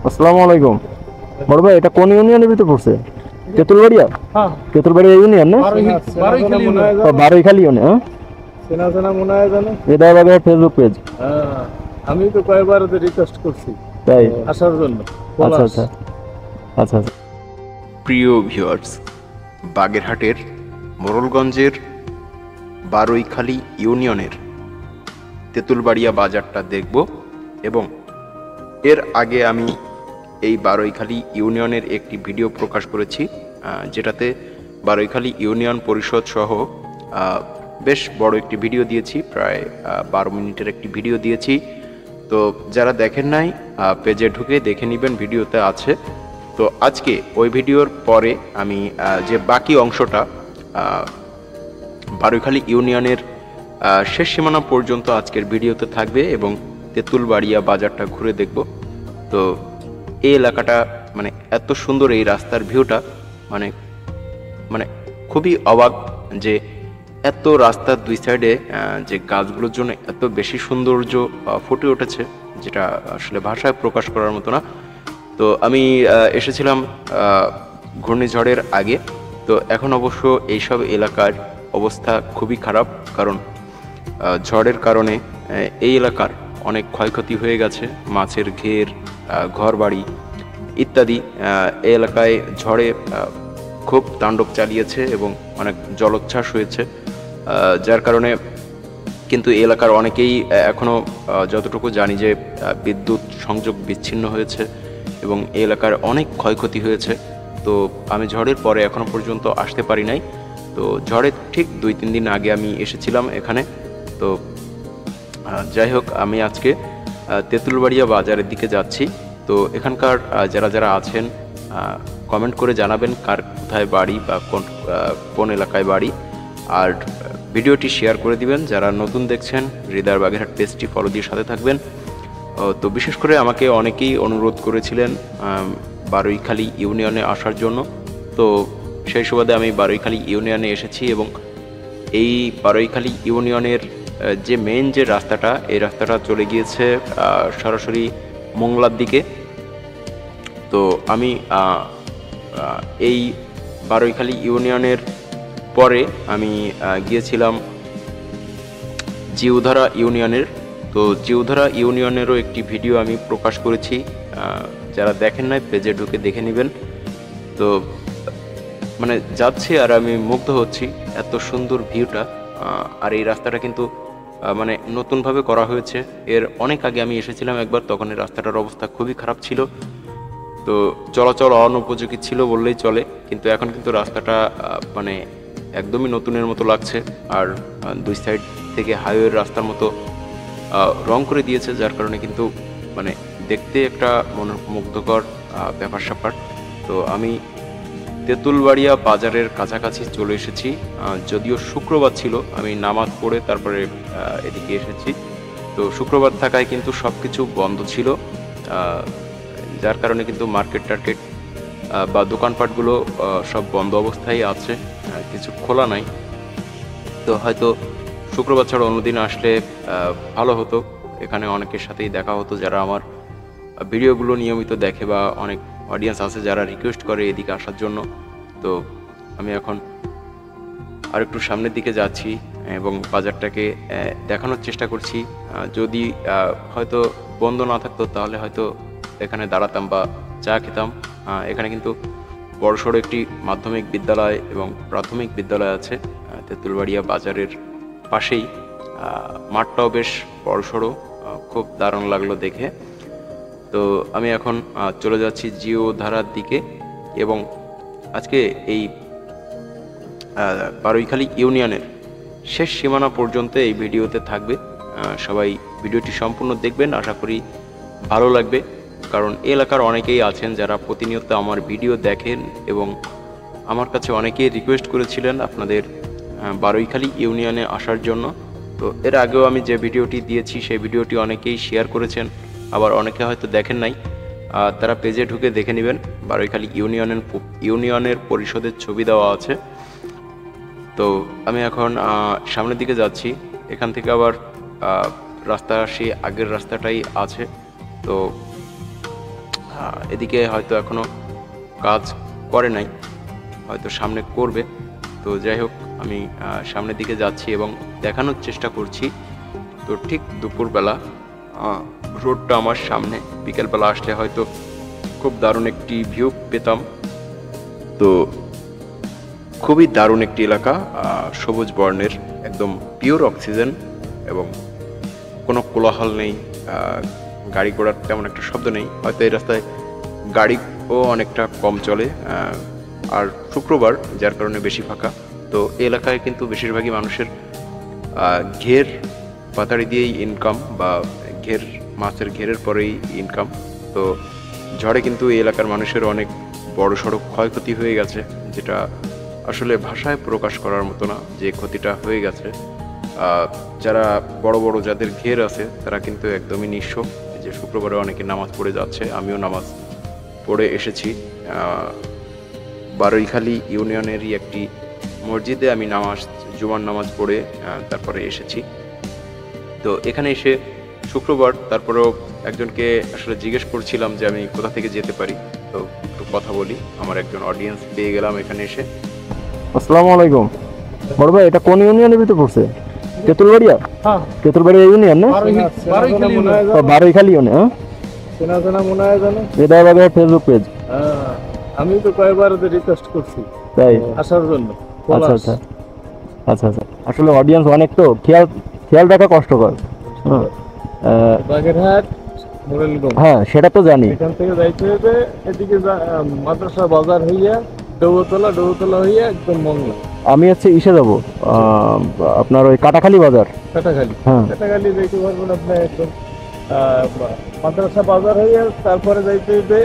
আসসালামু আলাইকুম। বড় ভাই, এটা কোন ইউনিয়নের ভিতরে পড়ছে? তেঁতুলবাড়িয়া? হ্যাঁ, তেঁতুলবাড়িয়া ইউনিয়ন না? বারোইখালী ইউনিয়ন। বারৈখালী ইউনিয়ন। হ্যাঁ, চেনা চেনা মনে হয় জানো। এটা আবার ফেসবুক পেজ। হ্যাঁ, আমি তো কয়েকবার ওদের রিকোয়েস্ট করছি তাই? আসার জন্য। আচ্ছা আচ্ছা আচ্ছা আচ্ছা। প্রিয় ভিউয়ার্স, বাগেরহাটের মোড়লগঞ্জের বারৈখালী ইউনিয়নের তেঁতুলবাড়িয়া বাজারটা দেখব এবং এর আগে আমি এই বারৈখালী ইউনিয়নের একটি ভিডিও প্রকাশ করেছি, যেটাতে বারৈখালী ইউনিয়ন পরিষদ সহ বেশ বড় একটি ভিডিও দিয়েছি, প্রায় 12 মিনিটের একটি ভিডিও দিয়েছি। তো যারা দেখেন নাই, পেজে ঢুকে দেখে নেবেন, ভিডিওতে আছে। তো আজকে ওই ভিডিওর পরে আমি যে বাকি অংশটা বারৈখালী ইউনিয়নের শেষ সীমানা পর্যন্ত আজকের ভিডিওতে থাকবে এবং তেঁতুলবাড়িয়া বাজারটা ঘুরে দেখব। তো এই এলাকাটা মানে এত সুন্দর, এই রাস্তার ভিউটা মানে মানে খুবই অবাক যে এত রাস্তার দুই সাইডে যে গাছগুলোর জন্য এত বেশি সৌন্দর্য ফুটে উঠেছে, যেটা আসলে ভাষায় প্রকাশ করার মতো না। তো আমি এসেছিলাম ঘূর্ণিঝড়ের আগে। তো এখন অবশ্য এইসব এলাকার অবস্থা খুবই খারাপ, কারণ ঝড়ের কারণে এই এলাকার অনেক ক্ষয়ক্ষতি হয়ে গেছে। মাছের ঘের, ঘরবাড়ি ইত্যাদি এই এলাকায় ঝড়ে খুব তাণ্ডব চালিয়েছে এবং অনেক জলোচ্ছ্বাস হয়েছে, যার কারণে কিন্তু এই এলাকার অনেকেই এখনও যতটুকু জানি যে বিদ্যুৎ সংযোগ বিচ্ছিন্ন হয়েছে এবং এই এলাকার অনেক ক্ষয়ক্ষতি হয়েছে। তো আমি ঝড়ের পরে এখনও পর্যন্ত আসতে পারি নাই। তো ঝড়ের ঠিক 2-3 দিন আগে আমি এসেছিলাম এখানে। তো যাই হোক, আমি আজকে তেঁতুলবাড়িয়া বাজারের দিকে যাচ্ছি। তো এখানকার যারা যারা আছেন কমেন্ট করে জানাবেন কার কোথায় বাড়ি বা কোন এলাকায় বাড়ি, আর ভিডিওটি শেয়ার করে দিবেন। যারা নতুন দেখছেন, হৃদয় বাগেরহাট পেজটি ফলো দিয়ে সাথে থাকবেন। তো বিশেষ করে আমাকে অনেকেই অনুরোধ করেছিলেন বারৈখালী ইউনিয়নে আসার জন্য। তো সেই সুবাদে আমি বারৈখালী ইউনিয়নে এসেছি এবং এই বারৈখালী ইউনিয়নের যে মেইন যে রাস্তাটা, এই রাস্তাটা চলে গিয়েছে সরাসরি মোংলার দিকে। তো আমি এই বারৈখালী ইউনিয়নের পরে আমি গিয়েছিলাম জিউধারা ইউনিয়নের। তো জিউধারা ইউনিয়নেরও একটি ভিডিও আমি প্রকাশ করেছি, যারা দেখেন নাই পেজে ঢুকে দেখে নেবেন। তো মানে যাচ্ছি আর আমি মুগ্ধ হচ্ছি, এত সুন্দর ভিউটা। আর এই রাস্তাটা কিন্তু মানে নতুনভাবে করা হয়েছে। এর অনেক আগে আমি এসেছিলাম একবার, তখন এই রাস্তাটার অবস্থা খুবই খারাপ ছিল, তো চলাচল অনুপযোগী ছিল বললেই চলে। কিন্তু এখন কিন্তু রাস্তাটা মানে একদমই নতুনের মতো লাগছে, আর দুই সাইড থেকে হাইওয়ের রাস্তার মতো রং করে দিয়েছে, যার কারণে কিন্তু মানে দেখতে একটা মনোমুগ্ধকর ব্যাপার স্যাপার। তো আমি তেঁতুলবাড়িয়া বাজারের কাছাকাছি চলে এসেছি। যদিও শুক্রবার ছিল, আমি নামাজ পড়ে তারপরে এদিকে এসেছি। তো শুক্রবার থাকায় কিন্তু সব কিছু বন্ধ ছিল, যার কারণে কিন্তু মার্কেট টার্কেট বা দোকানপাটগুলো সব বন্ধ অবস্থায় আছে, কিছু খোলা নাই। তো হয়তো শুক্রবার ছাড়া অন্যদিন আসলে ভালো হতো, এখানে অনেকের সাথেই দেখা হতো যারা আমার ভিডিওগুলো নিয়মিত দেখে, বা অনেক অডিয়েন্স আছে যারা রিকোয়েস্ট করে এদিকে আসার জন্য। তো আমি এখন আর একটু সামনের দিকে যাচ্ছি এবং বাজারটাকে দেখানোর চেষ্টা করছি। যদি হয়তো বন্ধ না থাকতো তাহলে হয়তো এখানে দাঁড়াতাম বা চা খেতাম। এখানে কিন্তু বড়সড় একটি মাধ্যমিক বিদ্যালয় এবং প্রাথমিক বিদ্যালয় আছে তেঁতুলবাড়িয়া বাজারের পাশেই। মাঠটাও বেশ বড়সড়, খুব দারুণ লাগলো দেখে। তো আমি এখন চলে যাচ্ছি জিওধারার দিকে এবং আজকে এই বারৈখালী ইউনিয়নের শেষ সীমানা পর্যন্ত এই ভিডিওতে থাকবে। সবাই ভিডিওটি সম্পূর্ণ দেখবেন, আশা করি ভালো লাগবে, কারণ এলাকার অনেকেই আছেন যারা প্রতিনিয়ত আমার ভিডিও দেখেন এবং আমার কাছে অনেকেই রিকোয়েস্ট করেছিলেন আপনাদের বারৈখালী ইউনিয়নে আসার জন্য। তো এর আগেও আমি যে ভিডিওটি দিয়েছি সেই ভিডিওটি অনেকেই শেয়ার করেছেন, আবার অনেকে হয়তো দেখেন নাই, তারা পেজে ঢুকে দেখে নেবেন। বারৈখালী ইউনিয়নের পরিষদের ছবি দেওয়া আছে। তো আমি এখন সামনের দিকে যাচ্ছি, এখান থেকে আবার রাস্তা সেই আগের রাস্তাটাই আছে। তো এদিকে হয়তো এখনো কাজ করে নাই, হয়তো সামনে করবে। তো যাই হোক, আমি সামনের দিকে যাচ্ছি এবং দেখানোর চেষ্টা করছি। তো ঠিক দুপুরবেলা রোডটা আমার সামনে, বিকেলবেলা আসলে হয়তো খুব দারুণ একটি ভিউ পেতাম। তো খুবই দারুণ একটি এলাকা, সবুজ বর্ণের, একদম পিওর অক্সিজেন এবং কোনো কোলাহল নেই, গাড়ি ঘোড়ার তেমন একটা শব্দ নেই। হয়তো এই রাস্তায় গাড়িও অনেকটা কম চলে, আর শুক্রবার যার কারণে বেশি ফাঁকা। তো এই এলাকায় কিন্তু বেশিরভাগই মানুষের ঘের পাতাড়ি দিয়েই ইনকাম, বা মাছের ঘেরের পরেই ইনকাম। তো ঝড়ে কিন্তু এই এলাকার মানুষের অনেক বড় সড়ো ক্ষয়ক্ষতি হয়ে গেছে, যেটা আসলে ভাষায় প্রকাশ করার মতো না যে ক্ষতিটা হয়ে গেছে। যারা বড় বড় যাদের ঘের আছে তারা কিন্তু একদমই নিঃস্ব। যে শুক্রবারে অনেকে নামাজ পড়ে যাচ্ছে, আমিও নামাজ পড়ে এসেছি। বারৈখালী ইউনিয়নেরই একটি মসজিদে আমি জুমার নামাজ পড়ে তারপরে এসেছি। তো এখানে এসে শুক্রবার, তারপরেও একজনকে আসলে জিজ্ঞেস করছিলাম যে আমি কোথা থেকে যেতে পারি। তো একটু কথা বলি, আমার একজন অডিয়েন্স পেয়ে গেলাম এখানে এসে। আসসালামু আলাইকুম। বড় ভাই, এটা কোন ইউনিয়নের ভিতরে পড়ছে? তেঁতুলবাড়িয়া? হ্যাঁ, তেঁতুলবাড়িয়া ইউনিয়ন না? বারৈখালী ইউনিয়ন। হ্যাঁ, চেনা চেনা মনে হয় জানো। এটা বাগের ফেসবুক পেজ। আমি তো কয়েকবার রিকোয়েস্ট করছি তাই আসার জন্য। আচ্ছা আচ্ছা আচ্ছা আচ্ছা। আসলে অডিয়েন্স অনেক, তো খেয়াল রাখা কষ্টকর। বাগেরহাট মোরেলগঞ্জ, হ্যাঁ সেটা তো জানি। এখান থেকে যাইতে হবে এদিকে মাদ্রাসা বাজার হইয়া ডৌতলা হইয়া একদম মংলা। আমি ইসে যাবো, আপনার ওই কাটাখালী বাজার। কাটাখালী, হ্যাঁ কাটাখালী যাইতে পারবেন আপনি একদম মাদ্রাসা বাজার হইয়া, তারপরে যাইতে হবে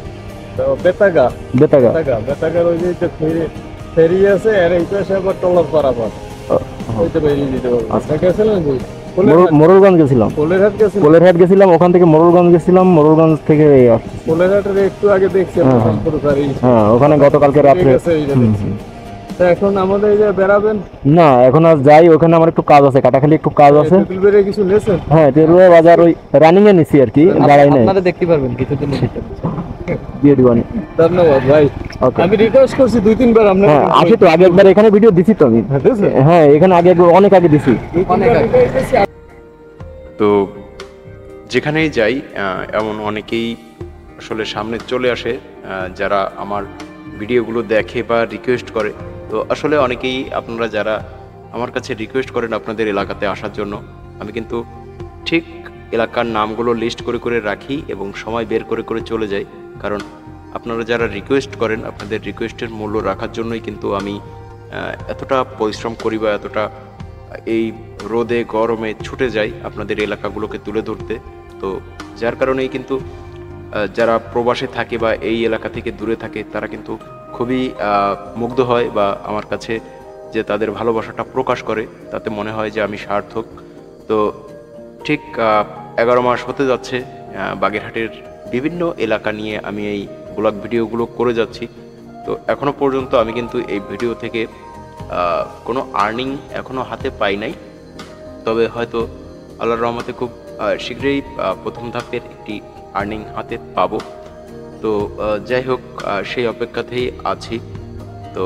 বেতাগার ওই যে ফেরি আছে, আর এই পাশে আবার টলার পারাপার, ওইটা বেরিয়ে দিতে পারবেন। গেছিলেন মোরলগঞ্জ গেছিলাম, কোলেরহাট গেছিলাম, ওখান থেকে মোরলগঞ্জ গেছিলাম, মোরলগঞ্জ থেকে কোলেরহাটের একটু আগে দেখছি। হ্যাঁ, ওখানে গতকালকে রাত্রে। এখন আমাদের যে বেড়াবেন না, এখন আর যাই, ওখানে আমার একটু কাজ আছে, কাটাখালি একটু কাজ আছে। কিছু লেছেন? হ্যাঁ, তেতুলবাড়িয়া বাজার ওই রানিং এ নিছি আর কি, দাঁড়াই নাই। আপনারা দেখতে পারবেন কিছুদিন দিয়ে দিবানি। ধন্যবাদ ভাই। আমি রিকোয়েস্ট করছি 2-3 বার। আপনারা হ্যাঁ, আসি তো, আগে একবার এখানে ভিডিও দিছি তো আমি। হ্যাঁ, এখানে আগে অনেক আগে দিছি। তো যেখানেই যাই এমন অনেকেই আসলে সামনে চলে আসে, যারা আমার ভিডিওগুলো দেখে বা রিকোয়েস্ট করে। তো আসলে অনেকেই আপনারা যারা আমার কাছে রিকোয়েস্ট করেন আপনাদের এলাকাতে আসার জন্য, আমি কিন্তু ঠিক এলাকার নামগুলো লিস্ট করে করে রাখি এবং সময় বের করে করে চলে যাই। কারণ আপনারা যারা রিকোয়েস্ট করেন, আপনাদের রিকোয়েস্টের মূল্য রাখার জন্যই কিন্তু আমি এতটা পরিশ্রম করি বা এতটা এই রোদে গরমে ছুটে যাই আপনাদের এলাকাগুলোকে তুলে ধরতে। তো যার কারণেই কিন্তু যারা প্রবাসে থাকে বা এই এলাকা থেকে দূরে থাকে, তারা কিন্তু খুবই মুগ্ধ হয় বা আমার কাছে যে তাদের ভালোবাসাটা প্রকাশ করে, তাতে মনে হয় যে আমি সার্থক। তো ঠিক 11 মাস হতে যাচ্ছে বাগেরহাটের বিভিন্ন এলাকা নিয়ে আমি এই ব্লগ ভিডিওগুলো করে যাচ্ছি। তো এখনও পর্যন্ত আমি কিন্তু এই ভিডিও থেকে কোনো আর্নিং এখনও হাতে পাই নাই, তবে হয়তো আল্লাহর রহমতে খুব শীঘ্রই প্রথম ধাপের একটি আর্নিং হাতে পাবো। তো যাই হোক, সেই অপেক্ষাতেই আছি। তো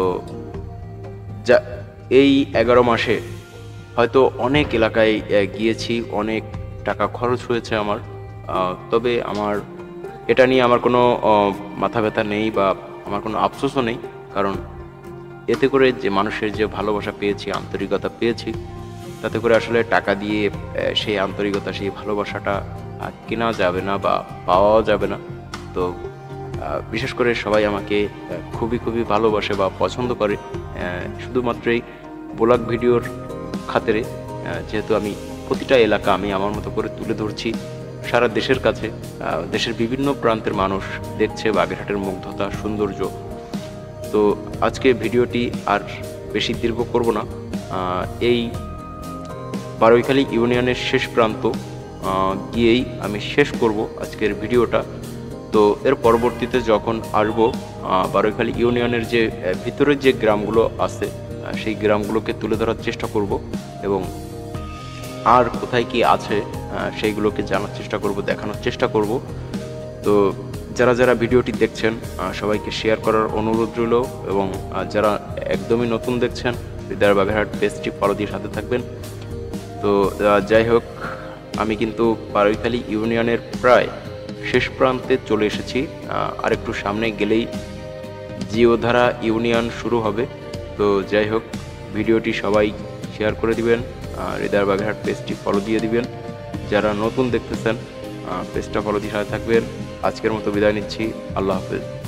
যা এই 11 মাসে হয়তো অনেক এলাকায় গিয়েছি, অনেক টাকা খরচ হয়েছে আমার, তবে আমার এটা নিয়ে আমার কোনো মাথা ব্যথা নেই বা আমার কোনো আফসোসও নেই। কারণ এতে করে যে মানুষের যে ভালোবাসা পেয়েছি, আন্তরিকতা পেয়েছি, তাতে করে আসলে টাকা দিয়ে সেই আন্তরিকতা, সেই ভালোবাসাটা কেনা যাবে না বা পাওয়াও যাবে না। তো বিশেষ করে সবাই আমাকে খুবই খুবই ভালোবাসে বা পছন্দ করে, শুধুমাত্র এই ব্লগ ভিডিওর খাতিরে। যেহেতু আমি প্রতিটা এলাকা আমি আমার মতো করে তুলে ধরছি সারা দেশের কাছে, দেশের বিভিন্ন প্রান্তের মানুষ দেখছে বাগেরহাটের মুগ্ধতা, সৌন্দর্য। তো আজকে ভিডিওটি আর বেশি দীর্ঘ করব না, এই বারৈখালী ইউনিয়নের শেষ প্রান্ত গিয়েই আমি শেষ করব আজকের ভিডিওটা। তো এর পরবর্তীতে যখন আসবো বারৈখালী ইউনিয়নের যে ভিতরের যে গ্রামগুলো আছে, সেই গ্রামগুলোকে তুলে ধরার চেষ্টা করব এবং আর কোথায় কি আছে সেইগুলোকে জানার চেষ্টা করব, দেখানোর চেষ্টা করব। তো যারা যারা ভিডিওটি দেখছেন সবাইকে শেয়ার করার অনুরোধ রইল, এবং যারা একদমই নতুন দেখছেন হৃদয় বাগেরহাট পেজটি ফলো দিয়ে সাথে থাকবেন। তো যাই হোক, আমি কিন্তু বারৈখালী ইউনিয়নের প্রায় শেষ প্রান্তে চলে এসেছি। আরেকটু সামনে গেলেই জিওধারা ইউনিয়ন শুরু হবে। তো যাই হোক, ভিডিওটি সবাই শেয়ার করে দিবেন, হৃদয় বাগেরহাট পেজটি ফলো দিয়ে দিবেন। যারা নতুন দেখতেছেন পেজটা ফলো দিয়ে সাথে থাকবেন। আজকের মতো বিদায় নিচ্ছি, আল্লাহ হাফেজ।